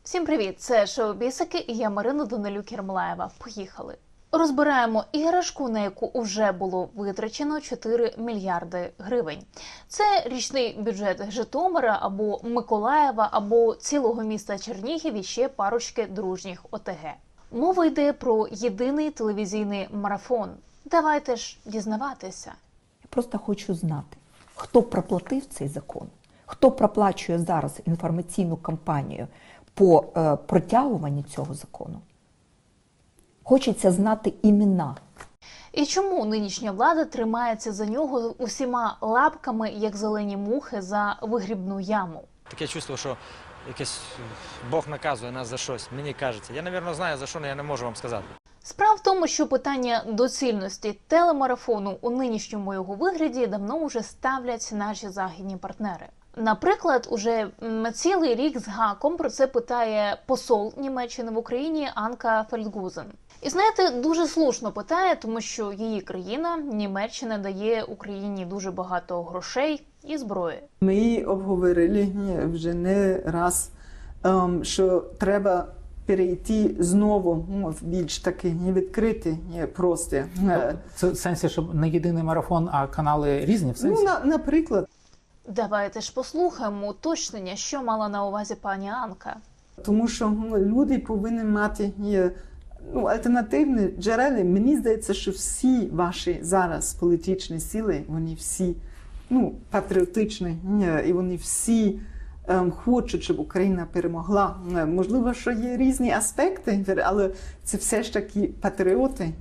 Всім привіт! Це шоу Бісики і я Марина Данилюк-Єрмолаєва. Поїхали! Розбираємо іграшку, на яку вже було витрачено 4 мільярди гривень. Це річний бюджет Житомира або Миколаєва, або цілого міста Чернігів і ще парочки дружніх ОТГ. Мова йде про єдиний телевізійний марафон. Давайте ж дізнаватися. Я просто хочу знати, хто проплатив цей закон, хто проплачує зараз інформаційну кампанію по протягуванню цього закону. Хочеться знати імена. І чому нинішня влада тримається за нього усіма лапками, як зелені мухи за вигрібну яму? Таке чувство, що якесь Бог наказує нас за щось, мені кажеться. Я, мабуть, знаю за що, але я не можу вам сказати. Справа в тому, що питання доцільності телемарафону у нинішньому його вигляді давно вже ставлять наші західні партнери. Наприклад, уже цілий рік з гаком про це питає посол Німеччини в Україні Анка Фельдгузен. І знаєте, дуже слушно питає, тому що її країна, Німеччина, дає Україні дуже багато грошей і зброї. Ми обговорили вже не раз, що треба перейти знову в більш такий відкритий простір. Це в сенсі, щоб не єдиний марафон, а канали різні в сенсі? Наприклад. Давайте ж послухаємо уточнення, що мала на увазі пані Анка. Тому що люди повинні мати альтернативні джерела. Мені здається, що всі ваші зараз політичні сили, вони всі патріотичні, і вони всі хочуть, щоб Україна перемогла. Можливо, що є різні аспекти, але це все ж таки патріоти,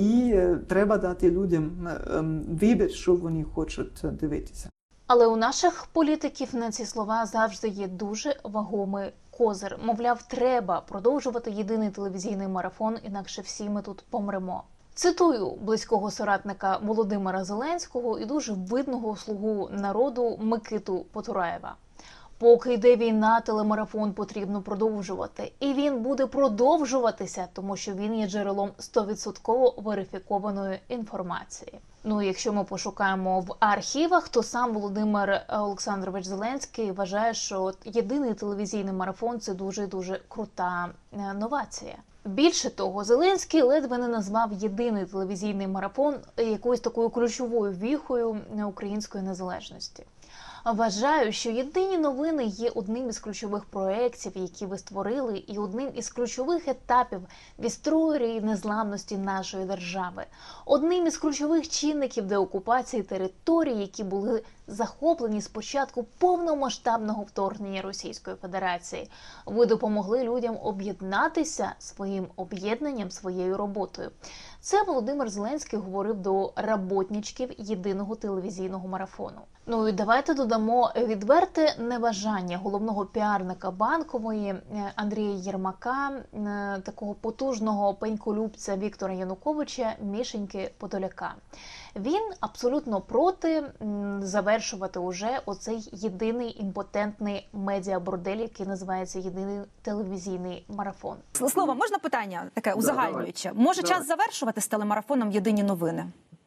і треба дати людям вибір, що вони хочуть дивитися. Але у наших політиків на ці слова завжди є дуже вагомий козир. Мовляв, треба продовжувати єдиний телевізійний марафон, інакше всі ми тут помремо. Цитую близького соратника Володимира Зеленського і дуже видного слугу народу Микиту Потураєва. Поки йде війна, телемарафон потрібно продовжувати. І він буде продовжуватися, тому що він є джерелом 100% верифікованої інформації. Якщо ми пошукаємо в архівах, то сам Володимир Олександрович Зеленський вважає, що єдиний телевізійний марафон – це дуже-дуже крута новація. Більше того, Зеленський ледве не назвав єдиний телевізійний марафон якоюсь такою ключовою віхою української незалежності. Вважаю, що єдині новини є одним із ключових проєктів, які ви створили, і одним із ключових етапів в історії незламності нашої держави. Одним із ключових чинників деокупації територій, які були захоплені з початку повномасштабного вторгнення Російської Федерації. Ви допомогли людям об'єднатися своїм об'єднанням, своєю роботою. Це Володимир Зеленський говорив до роботничків єдиного телевізійного марафону. І давайте додамо відверте небажання головного піарника Банкової Андрія Єрмака, такого потужного пеньколюбця Віктора Януковича, Мішеньки Подоляка. Він абсолютно проти завершувати уже оцей єдиний імпотентний медіабордель, який називається єдиний телевізійний марафон. Слово, можна питання таке узагальнююче? Може час завершувати з телемарафоном «Єдині новини»?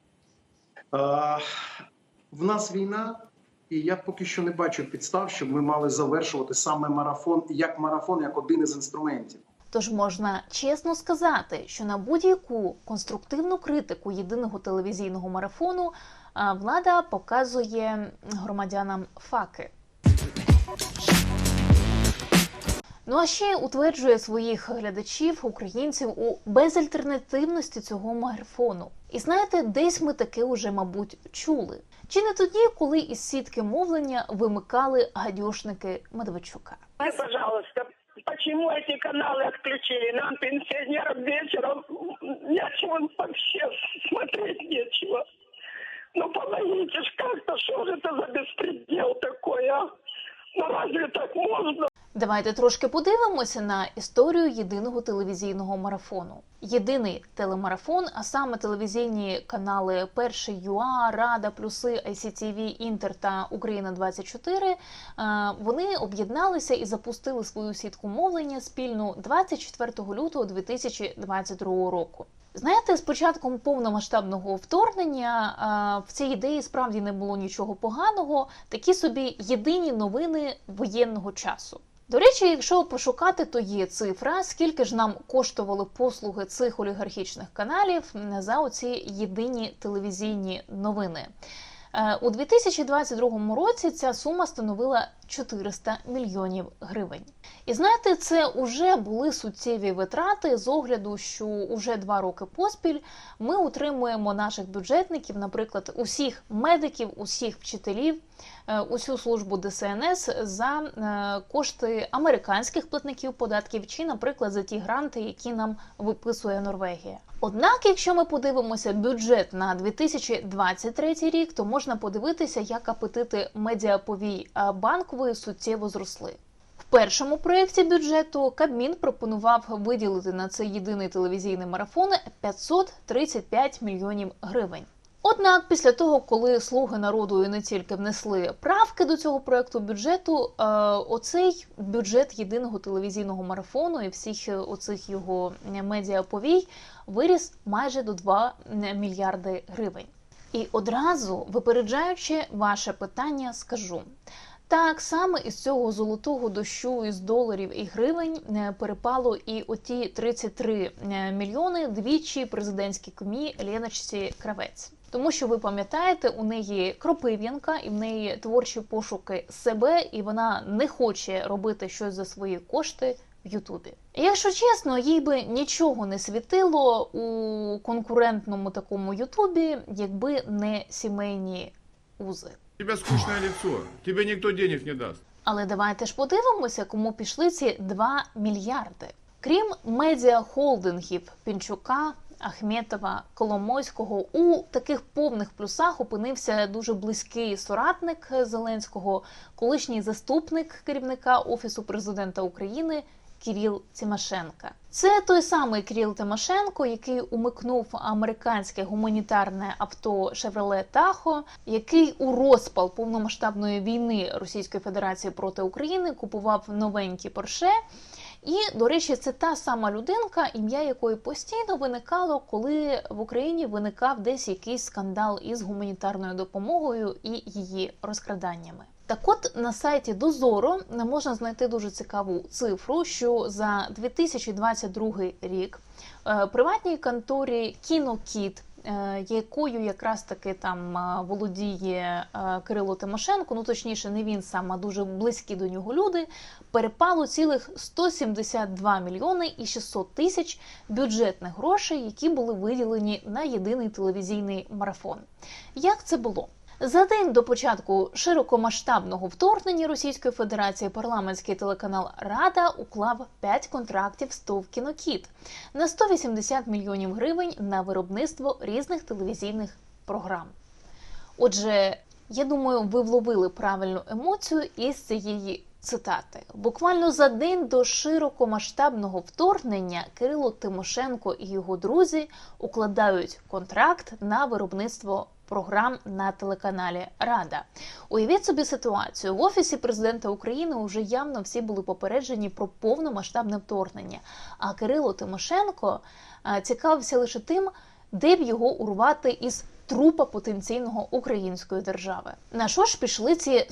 В нас війна, і я поки що не бачу підстав, щоб ми мали завершувати саме марафон, як один із інструментів. Тож можна чесно сказати, що на будь-яку конструктивну критику єдиного телевізійного марафону влада показує громадянам факи. А ще утверджує своїх глядачів, українців у безальтернативності цього марафону. І знаєте, десь ми таке уже, мабуть, чули. Чи не тоді, коли із сітки мовлення вимикали гадюшники Медведчука? Пожалуйста, почему эти каналы отключили? Нам, пенсионерам, вечером нечего вообще смотреть, нечего. Помогите ж как-то, что же это за беспредел такой, а? Разве так можно? Давайте трошки подивимося на історію єдиного телевізійного марафону. Єдиний телемарафон, а саме телевізійні канали Перший ЮА, Рада, Плюси, ICTV, Інтер та Україна-24, вони об'єдналися і запустили свою сітку мовлення спільно 24 лютого 2022 року. Знаєте, з початком повномасштабного вторгнення в цій ідеї справді не було нічого поганого, такі собі єдині новини воєнного часу. До речі, якщо пошукати, то є цифра, скільки ж нам коштували послуги цих олігархічних каналів за оці єдині телевізійні новини. У 2022 році ця сума становила 400 мільйонів гривень. І знаєте, це вже були суттєві витрати з огляду, що уже 2 роки поспіль ми утримуємо наших бюджетників, наприклад, усіх медиків, усіх вчителів, усю службу ДСНС за кошти американських платників податків чи, наприклад, за ті гранти, які нам виписує Норвегія. Однак, якщо ми подивимося бюджет на 2023 рік, то можна подивитися, як апетити медіаповій Банкової суттєво зросли. В першому проєкті бюджету Кабмін пропонував виділити на цей єдиний телевізійний марафон 535 мільйонів гривень. Однак, після того, коли «Слуги народу» і не тільки внесли правки до цього проєкту бюджету, оцей бюджет єдиного телевізійного марафону і всіх оцих його медіаповій виріс майже до 2 мільярди гривень. І одразу, випереджаючи ваше питання, скажу. Так само із цього золотого дощу із доларів і гривень перепало і оті 33 мільйони двічі президентській кумі Леночці Кравець. Тому що, ви пам'ятаєте, у неї Кропив'янка і в неї творчі пошуки себе, і вона не хоче робити щось за свої кошти в Ютубі. Якщо чесно, їй би нічого не світило у конкурентному такому Ютубі, якби не сімейні узи. У тебе скучне лицо, тебе ніхто денег не дасть. Але давайте ж подивимося, кому пішли ці 2 мільярди. Крім медіахолдингів Пінчука, Ахметова, Коломойського, у таких повних плюсах опинився дуже близький соратник Зеленського, колишній заступник керівника Офісу президента України Кирил Тимошенко. Це той самий Кирил Тимошенко, який умикнув американське гуманітарне авто Chevrolet Tahoe, який у розпал повномасштабної війни Російської Федерації проти України купував новенькі Porsche. І, до речі, це та сама людинка, ім'я якої постійно виникало, коли в Україні виникав десь якийсь скандал із гуманітарною допомогою і її розкраданнями. Так от, на сайті Дозоро можна знайти дуже цікаву цифру, що за 2022 рік приватній конторі «Кінокіт», якою якраз таки там володіє Кирило Тимошенко, ну точніше не він сам, а дуже близькі до нього люди, перепало цілих 172 мільйони і 600 тисяч бюджетних грошей, які були виділені на єдиний телевізійний марафон. Як це було? За день до початку широкомасштабного вторгнення Російської Федерації парламентський телеканал «Рада» уклав 5 контрактів з ТОВ «Кінокіт» на 180 мільйонів гривень на виробництво різних телевізійних програм. Отже, я думаю, ви вловили правильну емоцію із цієї цитати. Буквально за день до широкомасштабного вторгнення Кирило Тимошенко і його друзі укладають контракт на виробництво програм на телеканалі «Рада». Уявіть собі ситуацію. В Офісі президента України вже явно всі були попереджені про повномасштабне вторгнення. А Кирило Тимошенко цікавився лише тим, де б його урвати із трупа потенційного української держави. На що ж пішли ці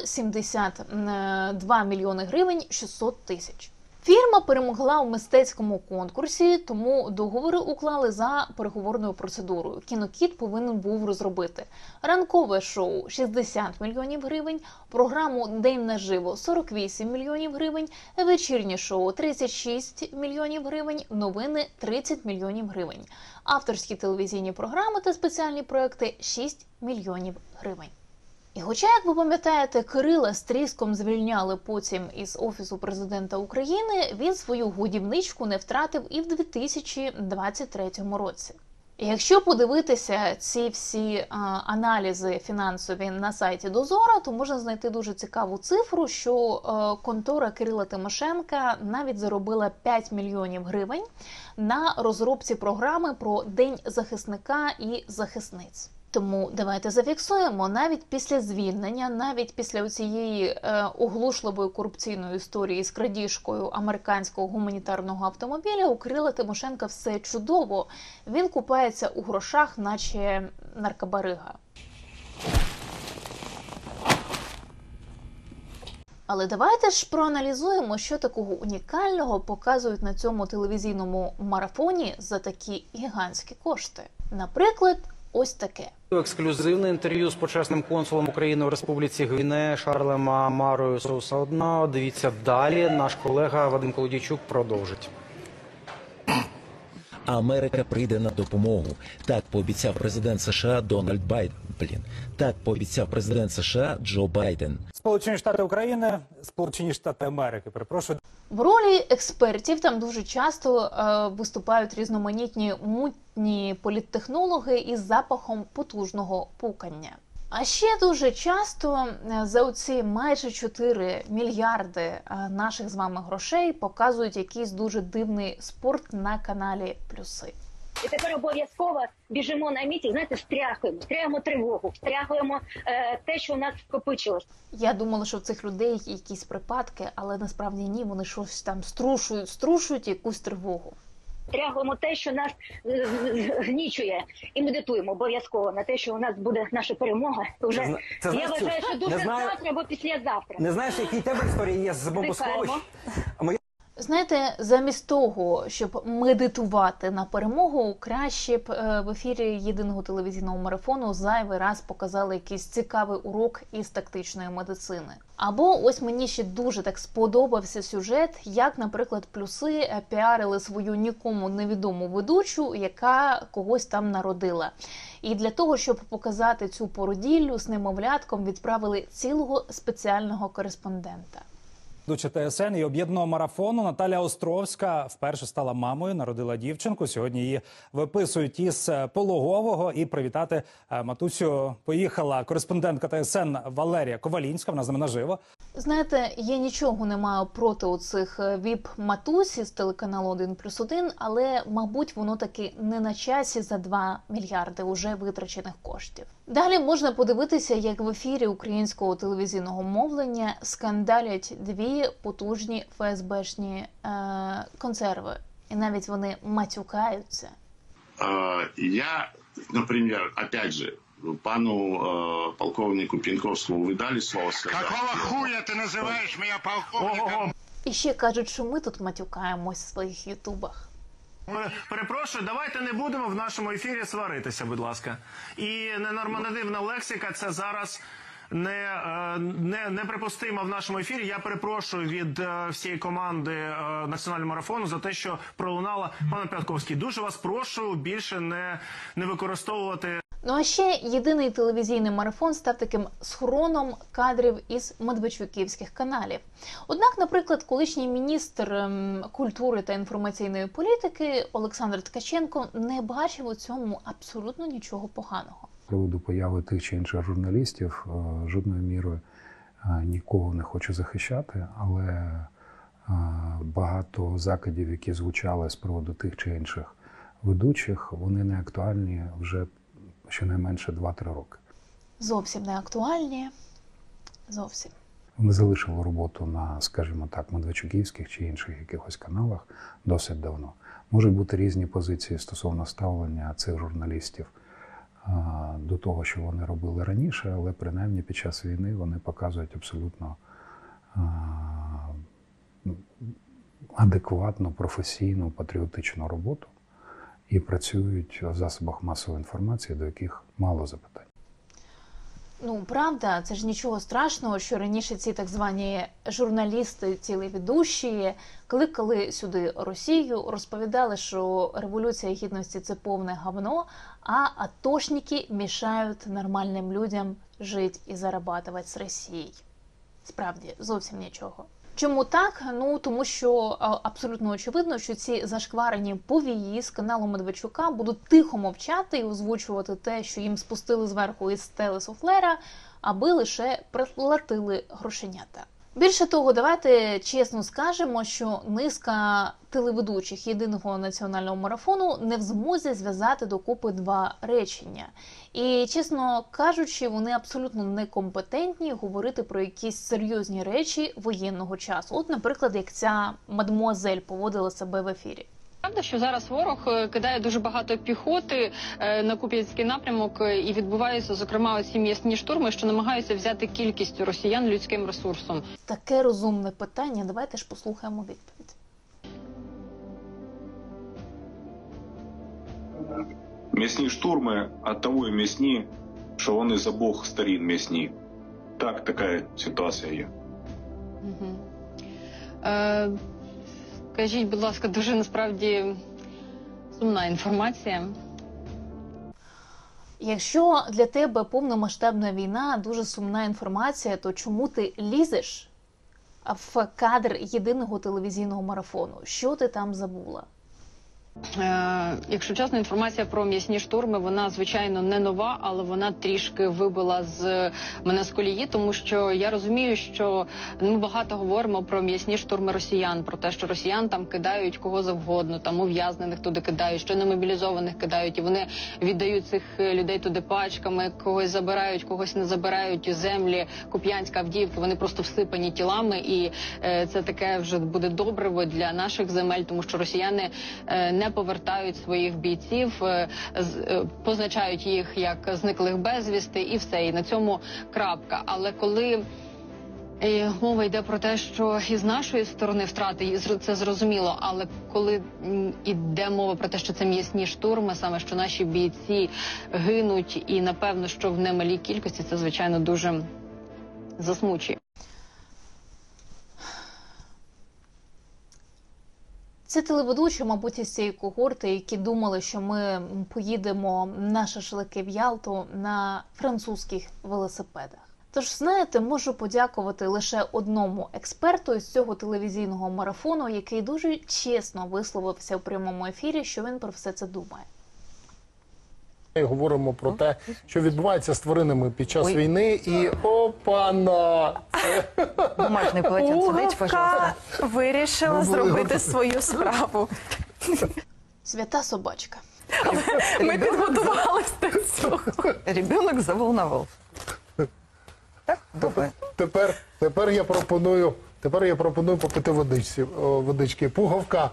172 мільйони гривень 600 тисяч? Фірма перемогла у мистецькому конкурсі, тому договори уклали за переговорною процедурою. «Кінокіт» повинен був розробити ранкове шоу – 60 мільйонів гривень, програму «День наживо» – 48 мільйонів гривень, вечірнє шоу – 36 мільйонів гривень, новини – 30 мільйонів гривень, авторські телевізійні програми та спеціальні проекти – 6 мільйонів гривень. І хоча, як ви пам'ятаєте, Кирила з тріском звільняли потім із Офісу президента України, він свою годівничку не втратив і в 2023 році. І якщо подивитися ці всі аналізи фінансові на сайті Дозора, то можна знайти дуже цікаву цифру, що контора Кирила Тимошенка навіть заробила 5 мільйонів гривень на розробці програми про День захисника і захисниць. Тому давайте зафіксуємо, навіть після звільнення, навіть після цієї оглушливої корупційної історії з крадіжкою американського гуманітарного автомобіля, у Кирила Тимошенка все чудово. Він купається у грошах, наче наркобарига. Але давайте ж проаналізуємо, що такого унікального показують на цьому телевізійному марафоні за такі гігантські кошти. Наприклад, ось таке. Ексклюзивне інтерв'ю з почесним консулом України в Республіці Гвінея Шарлем Амарою Соусаодна. Дивіться далі. Наш колега Вадим Колодійчук продовжить. Америка прийде на допомогу. Так пообіцяв президент США Дональд Байден. Так пообіцяв президент США Джо Байден. Сполучені Штати України, Сполучені Штати Америки, перепрошую. В ролі експертів там дуже часто виступають різноманітні мутні політтехнологи із запахом потужного пукання. А ще дуже часто за оці майже 4 мільярди наших з вами грошей показують якийсь дуже дивний спорт на каналі «Плюси». І тепер обов'язково біжимо на мітинг, знаєте, встрягаємо тривогу, встрягуємо те, що у нас скопичилось. Я думала, що в цих людей якісь припадки, але насправді ні, вони щось там струшують якусь тривогу. Встрягуємо те, що нас гнічує, і медитуємо обов'язково на те, що у нас буде наша перемога. Уже, я вважаю, що дуже завтра або післязавтра. Не знаєш, які тебе історії є з бомбосховищ? Знаєте, замість того, щоб медитувати на перемогу, краще б в ефірі єдиного телевізійного марафону зайвий раз показали якийсь цікавий урок із тактичної медицини. Або ось мені ще дуже так сподобався сюжет, як, наприклад, «Плюси» піарили свою нікому невідому ведучу, яка когось там народила. І для того, щоб показати цю породіллю, з немовлятком відправили цілого спеціального кореспондента. Ведуча ТСН і об'єднаного марафону Наталя Островська вперше стала мамою, народила дівчинку. Сьогодні її виписують із пологового, і привітати матусю поїхала кореспондентка ТСН Валерія Ковалінська, вона з нами наживо. Знаєте, я нічого не маю проти оцих віп-матусі з телеканалу 1+1, але, мабуть, воно таки не на часі за 2 мільярди уже витрачених коштів. Далі можна подивитися, як в ефірі українського телевізійного мовлення скандалять 2 потужні ФСБшні консерви. І навіть вони матюкаються. Я, например, опять же, пану полковнику Пеньковскому вы дали слово сказать? Какого хуя ты называешь меня полковником? І ще кажуть, що ми тут матюкаємось в своїх ютубах. Перепрошую, давайте не будемо в нашому ефірі сваритися, будь ласка. І ненормативна лексика – це зараз неприпустимо в нашому ефірі. Я перепрошую від всієї команди національного марафону за те, що пролунала. Пане Пятковський, дуже вас прошу більше не використовувати. Ну а ще єдиний телевізійний марафон став таким схороном кадрів із медведчуківських каналів. Однак, наприклад, колишній міністр культури та інформаційної політики Олександр Ткаченко не бачив у цьому абсолютно нічого поганого. З приводу появи тих чи інших журналістів жодною мірою нікого не хочу захищати, але багато закидів, які звучали з приводу тих чи інших ведучих, вони не актуальні вже щонайменше 2-3 роки. Зовсім не актуальні. Зовсім. Вони залишили роботу на, скажімо так, медведчуківських чи інших якихось каналах досить давно. Можуть бути різні позиції стосовно ставлення цих журналістів до того, що вони робили раніше, але принаймні під час війни вони показують абсолютно адекватну, професійну, патріотичну роботу і працюють в засобах масової інформації, до яких мало запитань. Ну, правда, це ж нічого страшного, що раніше ці так звані журналісти, телеведущі, кликали сюди Росію, розповідали, що Революція Гідності – це повне говно, а атошники мішають нормальним людям жити і зарабатувати з Росією. Справді, зовсім нічого. Чому так? Ну, тому що абсолютно очевидно, що ці зашкварені повії з каналу Медведчука будуть тихо мовчати і озвучувати те, що їм спустили зверху із телесуфлера, аби лише приплатили грошенята. Більше того, давайте чесно скажемо, що низка телеведучих єдиного національного марафону не в змозі зв'язати докупи 2 речення. І, чесно кажучи, вони абсолютно некомпетентні говорити про якісь серйозні речі воєнного часу. От, наприклад, як ця мадмуазель поводила себе в ефірі. Правда, що зараз ворог кидає дуже багато піхоти на Куп'янський напрямок і відбуваються, зокрема, оці м'ясні штурми, що намагаються взяти кількістю росіян людським ресурсом. Таке розумне питання. Давайте ж послухаємо відповідь. М'ясні штурми, от того і м'ясні, що вони з обох сторін м'ясні. Так, така ситуація є. Угу. Скажіть, будь ласка, дуже насправді сумна інформація. Якщо для тебе повномасштабна війна дуже сумна інформація, то чому ти лізеш в кадр єдиного телевізійного марафону? Що ти там забула? Якщо чесно, інформація про м'ясні штурми, вона, звичайно, не нова, але вона трішки вибила мене з колії, тому що я розумію, що ми багато говоримо про м'ясні штурми росіян, про те, що росіян там кидають кого завгодно, там ув'язнених туди кидають, що немобілізованих кидають, і вони віддають цих людей туди пачками, когось забирають, когось не забирають, землі Куп'янська, Авдіївки, вони просто всипані тілами, і це таке вже буде добриво для наших земель, тому що росіяни не повертають своїх бійців, позначають їх як зниклих безвісти і все, і на цьому крапка. Але коли мова йде про те, що із нашої сторони втрати, це зрозуміло, але коли йде мова про те, що це м'ясні штурми, саме що наші бійці гинуть, і напевно, що в немалій кількості, це, звичайно, дуже засмучує. Це телеведучі, мабуть, із цієї когорти, які думали, що ми поїдемо на шашлики в Ялту на французьких велосипедах. Тож, знаєте, можу подякувати лише одному експерту із цього телевізійного марафону, який дуже чесно висловився в прямому ефірі, що він про все це думає. Ми говоримо про те, що відбувається з тваринами під час війни, і опана! Бумажний полотен сидить, пожалуйста. Вирішила зробити свою справу. Свята собачка. Ми підготувалися до цього. Ребенок заволновав. Так, добре. Тепер я пропоную попити водички. Пуговка.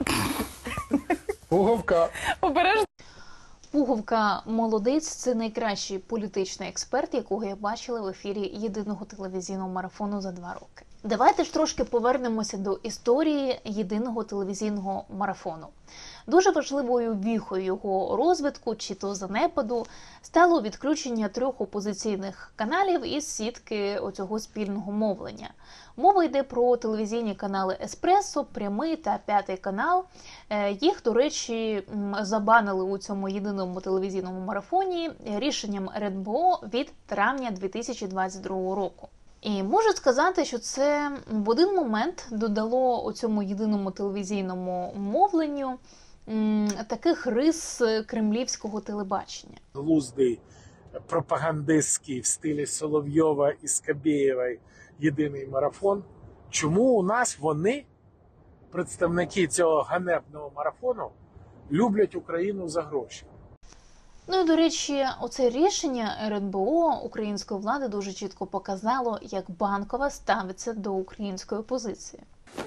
Пуговка. Обережно. Пуговка молодець – це найкращий політичний експерт, якого я бачила в ефірі єдиного телевізійного марафону за 2 роки. Давайте ж трошки повернемося до історії єдиного телевізійного марафону. Дуже важливою віхою його розвитку чи то занепаду стало відключення 3 опозиційних каналів із сітки оцього спільного мовлення. Мова йде про телевізійні канали «Еспресо», «Прямий» та «П'ятий канал». Їх, до речі, забанили у цьому єдиному телевізійному марафоні рішенням РНБО від травня 2022 року. І можу сказати, що це в один момент додало у цьому єдиному телевізійному мовленню таких рис кремлівського телебачення. Глуздий, пропагандистський в стилі Соловйова і Скабєєвої єдиний марафон. Чому у нас вони, представники цього ганебного марафону, люблять Україну за гроші? Ну і, до речі, оце рішення РНБО української влади дуже чітко показало, як Банкова ставиться до української опозиції.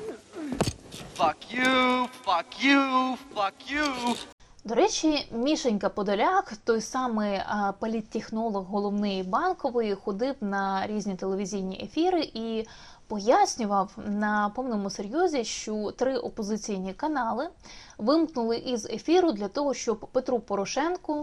Fuck you, fuck you, fuck you. До речі, Мішенька Подоляк, той самий політтехнолог головний Банкової, ходив на різні телевізійні ефіри і пояснював на повному серйозі, що 3 опозиційні канали вимкнули із ефіру для того, щоб Петру Порошенку,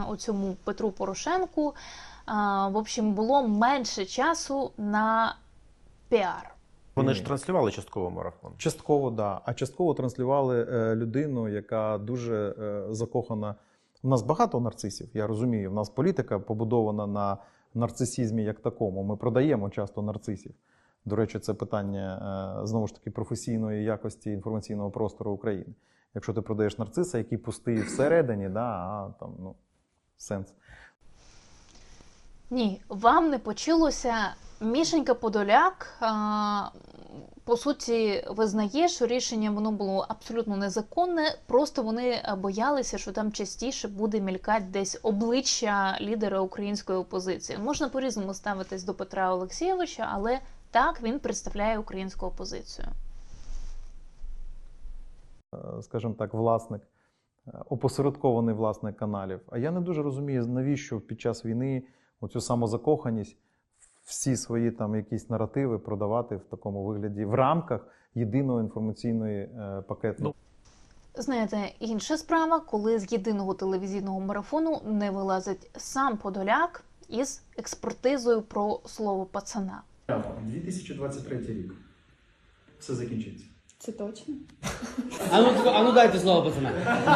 в общем, було менше часу на піар. Вони ж транслювали частково марафон? Частково, так. Да. А частково транслювали людину, яка дуже закохана. У нас багато нарцисів, я розумію. У нас політика побудована на нарцисізмі як такому. Ми продаємо часто нарцисів. До речі, це питання, знову ж таки, професійної якості інформаційного простору України. Якщо ти продаєш нарциса, який пустий всередині, сенс. Ні, вам не почулося. Мішенька Подоляк, по суті, визнає, що рішення воно було абсолютно незаконне, просто вони боялися, що там частіше буде мількати десь обличчя лідера української опозиції. Можна по-різному ставитись до Петра Олексійовича, але так він представляє українську опозицію. скажімо так, власник, опосередкований власник каналів. А я не дуже розумію, навіщо під час війни оцю самозакоханість, всі свої там якісь наративи продавати в такому вигляді в рамках єдиного інформаційної пакету. Знаєте, інша справа, коли з єдиного телевізійного марафону не вилазить сам Подоляк із експертизою про слово пацана. 2023 рік. Все закінчиться. Це точно? А ну дайте слово пацана.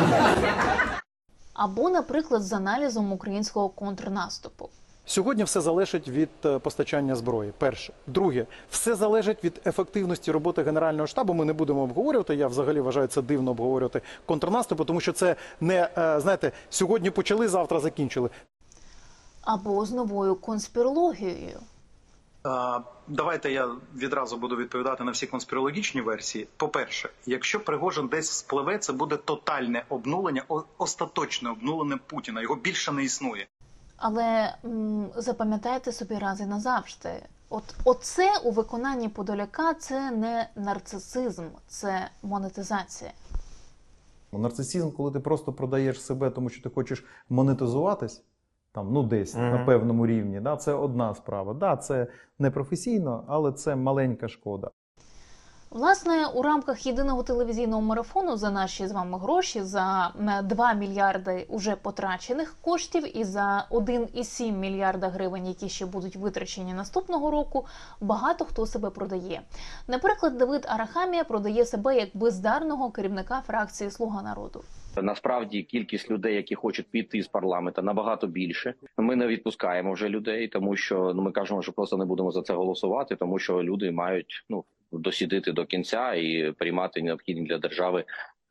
Або, наприклад, з аналізом українського контрнаступу. Сьогодні все залежить від постачання зброї. Перше. Друге, все залежить від ефективності роботи Генерального штабу. Ми не будемо обговорювати. Я взагалі вважаю це дивно обговорювати контрнаступ, тому що це не, знаєте, сьогодні почали, завтра закінчили. Або з новою конспірологією. Давайте я відразу буду відповідати на всі конспірологічні версії. По-перше, якщо Пригожин десь спливе, це буде тотальне обнулення, остаточне обнулення Путіна. Його більше не існує. Але запам'ятайте собі раз і назавжди. Оце у виконанні Подоляка це не нарцисизм, це монетизація. Нарцисизм, коли ти просто продаєш себе, тому що ти хочеш монетизуватись, там, десь на певному рівні, це одна справа. Це не професійно, але це маленька шкода. Власне, у рамках єдиного телевізійного марафону за наші з вами гроші, за 2 мільярди уже потрачених коштів і за 1,7 мільярда гривень, які ще будуть витрачені наступного року, багато хто себе продає. Наприклад, Давид Арахамія продає себе як бездарного керівника фракції «Слуга народу». Насправді кількість людей, які хочуть піти з парламенту, набагато більше. Ми не відпускаємо вже людей, тому що ми кажемо, що просто не будемо за це голосувати, тому що люди мають досидіти до кінця і приймати необхідні для держави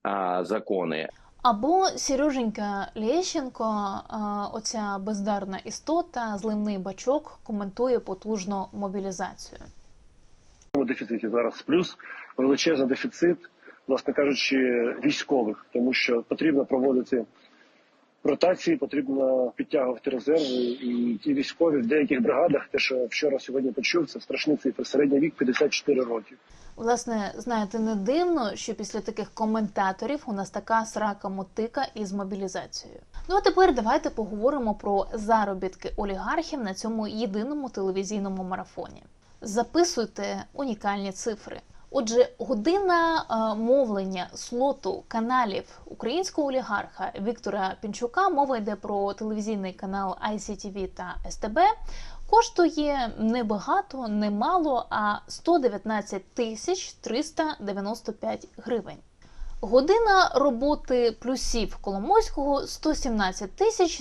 закони. Або Сереженька Лещенко, оця бездарна істота, зливний бачок, коментує потужну мобілізацію. У дефіциті зараз плюс величезний дефіцит, власне кажучи, військових, тому що потрібно проводити ротації, потрібно підтягувати резерви, і ті військові в деяких бригадах, те, що вчора сьогодні почув, це страшні цифри, середній вік 54 роки. Власне, знаєте, не дивно, що після таких коментаторів у нас така срака-мотика із мобілізацією. А тепер давайте поговоримо про заробітки олігархів на цьому єдиному телевізійному марафоні. Записуйте унікальні цифри. Отже, година мовлення слоту каналів українського олігарха Віктора Пінчука, мова йде про телевізійний канал ICTV та СТБ, коштує не багато, не мало, а 119 395 гривень. Година роботи плюсів Коломойського – 117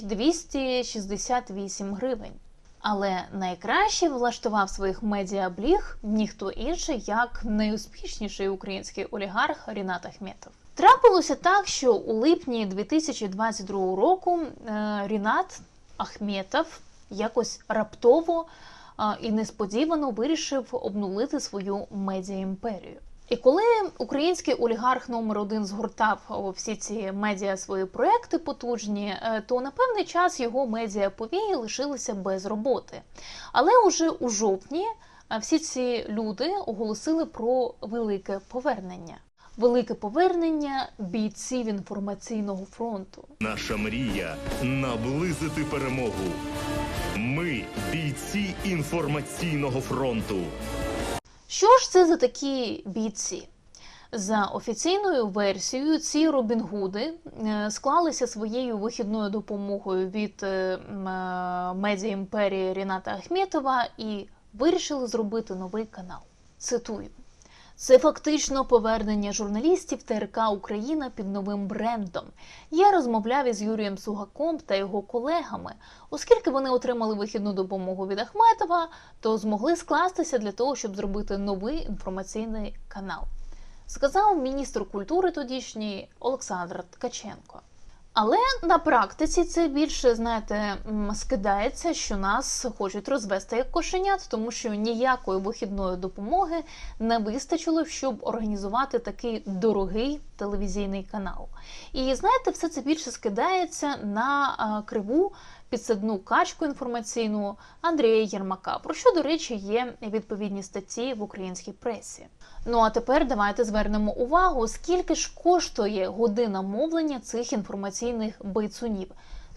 268 гривень. Але найкраще влаштував своїх медіабліг ніхто інший, як найуспішніший український олігарх Рінат Ахметов. Трапилося так, що у липні 2022 року Рінат Ахметов якось раптово і несподівано вирішив обнулити свою медіаімперію. І коли український олігарх номер 1 згортав всі ці медіа свої проекти потужні, то на певний час його медіаповії лишилися без роботи. Але уже у жовтні всі ці люди оголосили про велике повернення. Велике повернення бійців інформаційного фронту. Наша мрія – наблизити перемогу. Ми – бійці інформаційного фронту. Що ж це за такі бійці? За офіційною версією, ці Робін-Гуди склалися своєю вихідною допомогою від медіаімперії Ріната Ахметова і вирішили зробити новий канал. Цитую. Це фактично повернення журналістів ТРК «Україна» під новим брендом. Я розмовляв із Юрієм Сугаком та його колегами. Оскільки вони отримали вихідну допомогу від Ахметова, то змогли скластися для того, щоб зробити новий інформаційний канал. Сказав міністр культури тодішній Олександр Ткаченко. Але на практиці це більше, знаєте, скидається, що нас хочуть розвести як кошенят, тому що ніякої вихідної допомоги не вистачило, щоб організувати такий дорогий телевізійний канал. І, знаєте, все це більше скидається на криву підсадну качку інформаційну Андрія Єрмака, про що, до речі, є відповідні статті в українській пресі. Ну а тепер давайте звернемо увагу, скільки ж коштує година мовлення цих інформаційних бойцунів.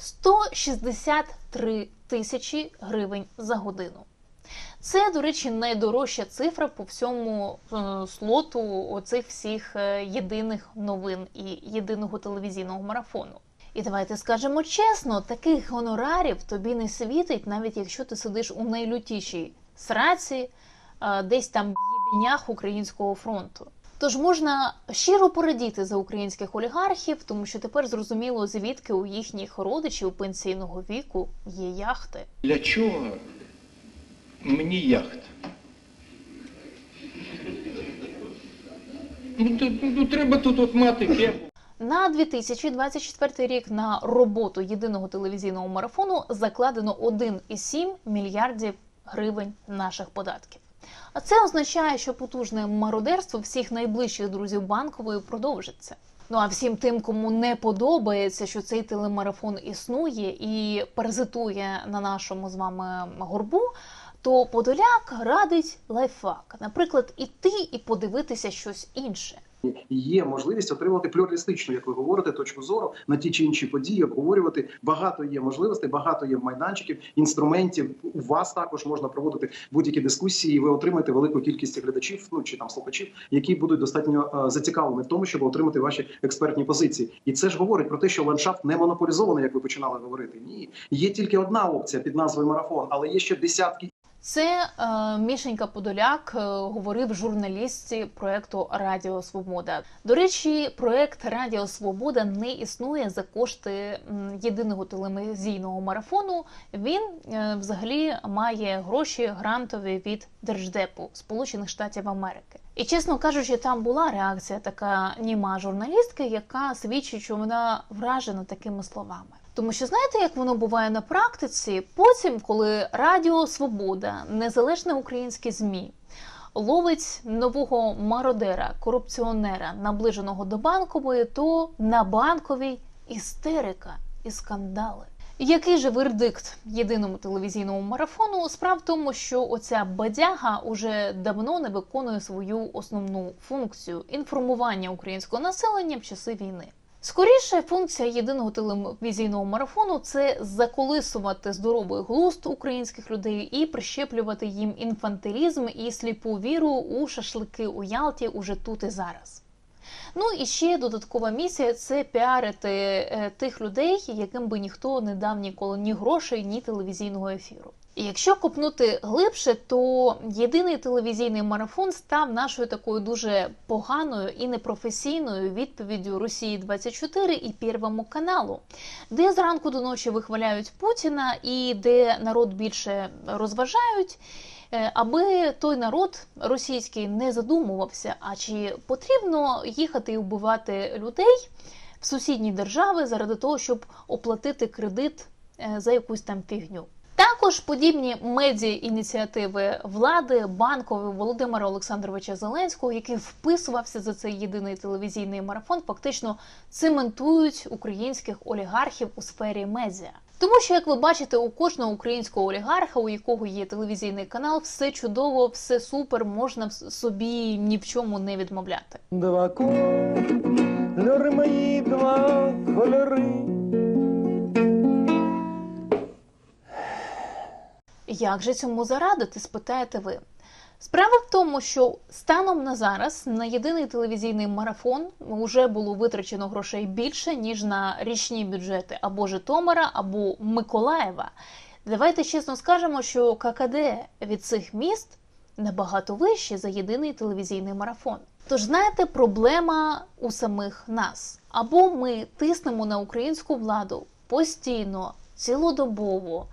163 тисячі гривень за годину. Це, до речі, найдорожча цифра по всьому слоту оцих всіх єдиних новин і єдиного телевізійного марафону. І давайте скажемо чесно, таких гонорарів тобі не світить, навіть якщо ти сидиш у найлютішій сраці, десь там в єбінях Українського фронту. Тож можна щиро порадіти за українських олігархів, тому що тепер зрозуміло, звідки у їхніх родичів пенсійного віку є яхти. Для чого мені яхта? Ну, треба тут мати кепу. На 2024 рік на роботу єдиного телевізійного марафону закладено 1,7 мільярдів гривень наших податків. А це означає, що потужне мародерство всіх найближчих друзів Банкової продовжиться. Ну а всім тим, кому не подобається, що цей телемарафон існує і паразитує на нашому з вами горбу, то Подоляк радить лайфхак. Наприклад, іти і подивитися щось інше. Є можливість отримати плюралістичну, як ви говорите, точку зору на ті чи інші події, обговорювати. Багато є можливостей, багато є майданчиків, інструментів. У вас також можна проводити будь-які дискусії, і ви отримаєте велику кількість глядачів, ну чи там слухачів, які будуть достатньо зацікавлені в тому, щоб отримати ваші експертні позиції. І це ж говорить про те, що ландшафт не монополізований, як ви починали говорити. Ні, є тільки одна опція під назвою марафон, але є ще десятки. Це Мішенька Подоляк говорив журналістці проєкту «Радіо Свобода». До речі, проєкт «Радіо Свобода» не існує за кошти єдиного телевізійного марафону. Він взагалі має гроші грантові від Держдепу Сполучених Штатів Америки. І, чесно кажучи, там була реакція така німа журналістки, яка свідчить, що вона вражена такими словами. Тому що знаєте, як воно буває на практиці? Потім, коли Радіо Свобода, незалежне українське ЗМІ, ловить нового мародера, корупціонера, наближеного до Банкової, то на Банковій істерика і скандали. Який же вердикт єдиному телевізійному марафону? Справа в тому, що оця бадяга уже давно не виконує свою основну функцію – інформування українського населення в часи війни. Скоріше, функція єдиного телевізійного марафону – це заколисувати здоровий глузд українських людей і прищеплювати їм інфантилізм і сліпу віру у шашлики у Ялті уже тут і зараз. Ну і ще додаткова місія – це піарити тих людей, яким би ніхто не дав ніколи ні грошей, ні телевізійного ефіру. І якщо копнути глибше, то єдиний телевізійний марафон став нашою такою дуже поганою і непрофесійною відповіддю Росії-24 і Первому каналу, де зранку до ночі вихваляють Путіна і де народ більше розважають, аби той народ російський не задумувався, а чи потрібно їхати і вбивати людей в сусідні держави заради того, щоб оплатити кредит за якусь там фігню. Також подібні медіа-ініціативи влади, Банкової, Володимира Олександровича Зеленського, який вписувався за цей єдиний телевізійний марафон, фактично цементують українських олігархів у сфері медіа. Тому що, як ви бачите, у кожного українського олігарха, у якого є телевізійний канал, все чудово, все супер, можна собі ні в чому не відмовляти. Два кольори мої, два кольори. Як же цьому зарадити, спитаєте ви? Справа в тому, що станом на зараз на єдиний телевізійний марафон вже було витрачено грошей більше, ніж на річні бюджети або Житомира, або Миколаєва. Давайте чесно скажемо, що ККД від цих міст набагато вищі за єдиний телевізійний марафон. Тож, знаєте, проблема у самих нас. Або ми тиснемо на українську владу постійно, цілодобово,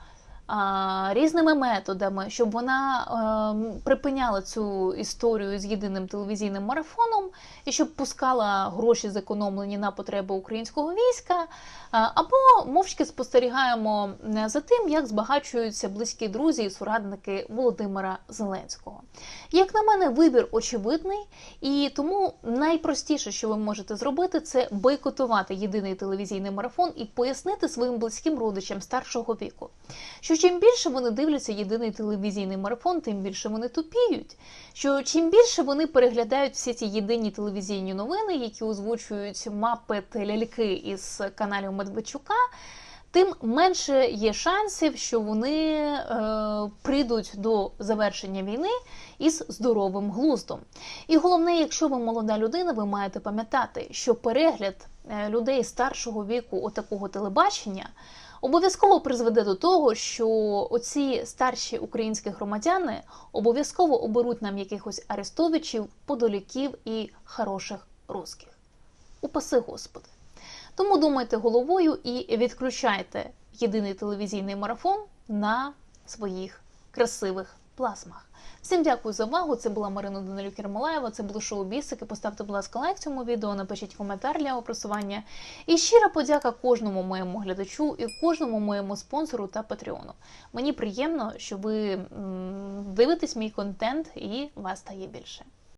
різними методами, щоб вона припиняла цю історію з єдиним телевізійним марафоном і щоб пускала гроші зекономлені на потреби українського війська, або мовчки спостерігаємо за тим, як збагачуються близькі друзі і соратники Володимира Зеленського. Як на мене, вибір очевидний, і тому найпростіше, що ви можете зробити, це бойкотувати єдиний телевізійний марафон і пояснити своїм близьким родичам старшого віку, що чим більше вони дивляться єдиний телевізійний марафон, тим більше вони тупіють, що чим більше вони переглядають всі ці єдині телевізійні новини, які озвучують мапи та ляльки із каналів Медведчука, тим менше є шансів, що вони прийдуть до завершення війни із здоровим глуздом. І головне, якщо ви молода людина, ви маєте пам'ятати, що перегляд людей старшого віку отакого телебачення обов'язково призведе до того, що оці старші українські громадяни обов'язково оберуть нам якихось арестовичів, подоляків і хороших русських. Упаси Господи. Тому думайте головою і відключайте єдиний телевізійний марафон на своїх красивих плазмах. Всім дякую за увагу. Це була Марина Данилюк-Ермолаєва, це було шоу «Бісики». Поставте, будь ласка, лайк цьому відео, напишіть коментар для опресування. І щира подяка кожному моєму глядачу і кожному моєму спонсору та патреону. Мені приємно, що ви дивитесь мій контент і вас стає більше.